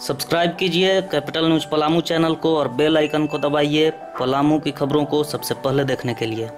Subscribe कीजिए capital news Palamu channel को और बेल आइकन को दबाइए पलामू की खबरों को सबसे पहले देखने के लिए।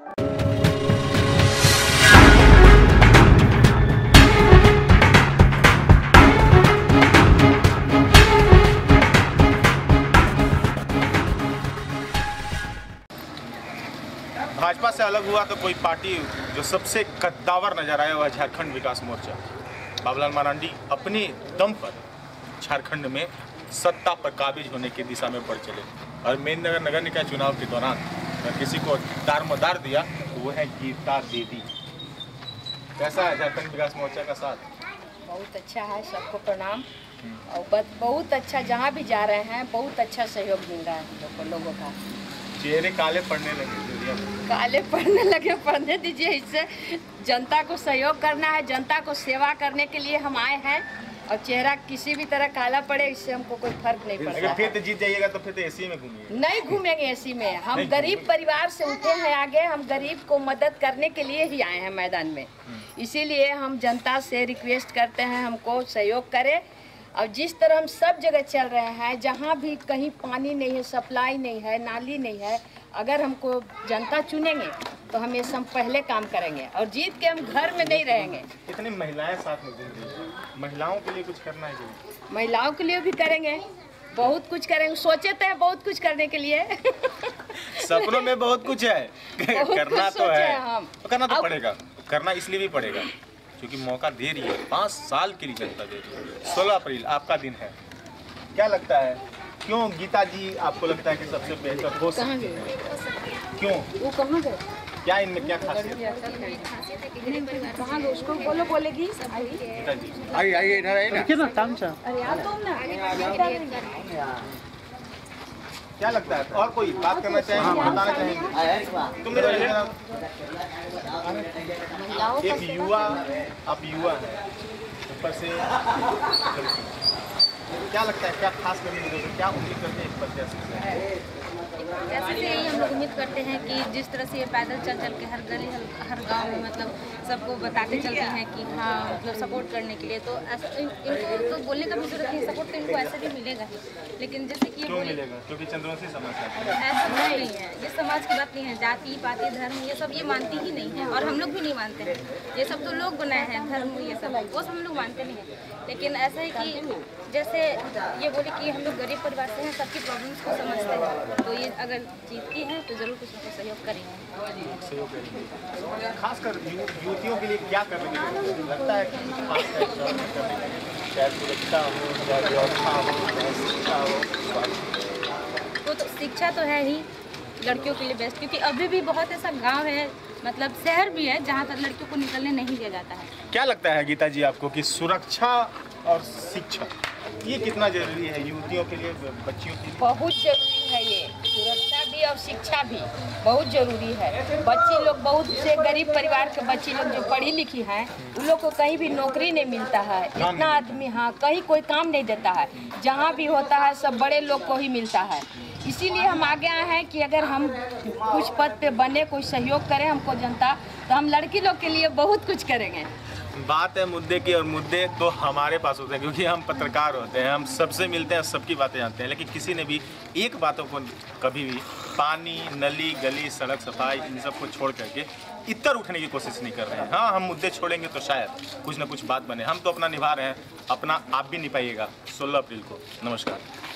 भाजपा से अलग हुआ तो कोई पार्टी जो सबसे कद्दावर नजर आया वह झारखंड विकास मोर्चा। बाबूलाल मरांडी अपने दम पर झारखंड में सत्ता पर काबिज होने की दिशा में बढ़ चले और मेदिनीनगर नगर निकाय चुनाव के दौरान अगर किसी को दारमदार दिया तो वो है गीता देवी। कैसा है झारखंड विकास मोर्चा का साथ? बहुत अच्छा है, सबको प्रणाम। और बहुत अच्छा, जहाँ भी जा रहे हैं बहुत अच्छा सहयोग मिल रहा है लोगों का। चेहरे काले पड़ने लगे, काले पड़ने लगे, पढ़ने दीजिए। इससे जनता को सहयोग करना है, जनता को सेवा करने के लिए हम आए हैं। और चेहरा किसी भी तरह काला पड़े इससे हमको कोई फर्क नहीं पड़ता। फिर तो जीत जाइएगा तो फिर तो एसी में घूमिए। नहीं घूमेंगे एसी में, हम गरीब परिवार से उठे हैं आगे, हम गरीब को मदद करने के लिए ही आए हैं मैदान में। इसीलिए हम जनता से रिक्वेस्ट करते हैं हमको सहयोग करें। और जिस तरह हम सब जगह चल रहे हैं, जहाँ भी कहीं पानी नहीं है, सप्लाई नहीं है, नाली नहीं है, अगर हमको जनता चुनेंगे तो हम ये सब पहले काम करेंगे और जीत के हम घर में नहीं रहेंगे। इतनी महिलाएं साथ में घूम रही हैं, महिलाओं के लिए कुछ करना है क्या? महिलाओं के लिए भी करेंगे, बहुत कुछ करेंगे, सोचे तो है बहुत कुछ करने के लिए। सपनों में बहुत कुछ है, करना तो है, तो करना तो पड़ेगा। करना इसलिए भी पड़ेगा क्योंकि मौका दे रही है, 5 साल के लिए जनता दे रही है। 16 अप्रैल आपका दिन है। क्या लगता है, क्यों गीता जी आपको लगता है कि सबसे बेहतर हो सकती है? क्यों? वो कहाँ गए? क्या इनमें क्या खासियत है? कहाँ गए? उसको बोलो, बोलेगी। गीता जी आइए इधर आइए ना। अरे यार तुम ना क्या लगता है, और कोई बात करना चाहेंगे, बताना चाहेंगे? तुमने एक युवा, आप युवा हैं, ऊपर से क्या लगता है, क्या खास करके क्या उम्मीद करते हैं इस प्रत्याशी से? ऐसे से यही हम लोग उम्मीद करते हैं कि जिस तरह से ये पैदल चल चल के हर गली हर गांव में मतलब सबको बताते चलते हैं कि हाँ मतलब सपोर्ट करने के लिए, तो इनको तो बोलने का भी जरूरत नहीं, सपोर्ट तो इनको ऐसे भी मिलेगा ही। लेकिन जैसे कि क्यों मिलेगा? क्योंकि चंद्रवंशी समाज का ऐसा नहीं है, ये समाज की बात नहीं है। जाति पाति धर्म ये सब ये मानती ही नहीं है और हम लोग भी नहीं मानते हैं। ये सब तो लोग बनाए हैं धर्म, ये सब वो सब हम लोग मानते नहीं हैं। लेकिन ऐसा है कि जैसे ये बोले कि हम लोग गरीब परिवार से हैं, सबकी प्रॉब्लम्स को समझते हैं, तो ये अगर जीतती हैं तो जरूर कुछ ना कुछ सहयोग करेंगे। खासकर युवतियों के लिए क्या करने के लिए लगता है कि चाहे सुरक्षा हो, चाहे व्यवस्था हो, चाहे शिक्षा हो? तो शिक्षा तो है ही लड़कियों के लिए बेस्ट, क्योंकि अभी भी बहुत ऐसा गांव है, मतलब शहर भी है, जहाँ तक लड़कियों को निकलने नहीं दिया जाता है। क्या लगता है गीता जी आपको कि सुरक्षा और शिक्षा ये कितना जरूरी है युवतियों के लिए, बच्चियों के लिए? बहुत जरूरी है, ये सुरक्षा भी और शिक्षा भी बहुत जरूरी है। बच्ची लोग, बहुत से गरीब परिवार के बच्ची लोग जो पढ़ी लिखी हैं, उन लोग को कहीं भी नौकरी नहीं मिलता है। इतना आदमी, हाँ, कहीं कोई काम नहीं देता है, जहाँ भी होता है सब बड़े लोग को ही मिलता है। इसीलिए हम आगे आए हैं कि अगर हम कुछ पद पे बने, कोई सहयोग करे हमको जनता, तो हम लड़की लोग के लिए बहुत कुछ करेंगे। बात है मुद्दे की, और मुद्दे तो हमारे पास होते हैं क्योंकि हम पत्रकार होते हैं, हम सबसे मिलते हैं, सबकी बातें जानते हैं। लेकिन किसी ने भी एक बातों को कभी भी पानी, नली, गली, सड़क सफाई इन सब को छोड़ करके इतर उठने की कोशिश नहीं कर रहे हैं। हाँ, हम मुद्दे छोड़ेंगे तो शायद कुछ ना कुछ बात बने। हम तो अपना निभा रहे हैं, अपना आप भी निभाइएगा 16 अप्रैल को। नमस्कार।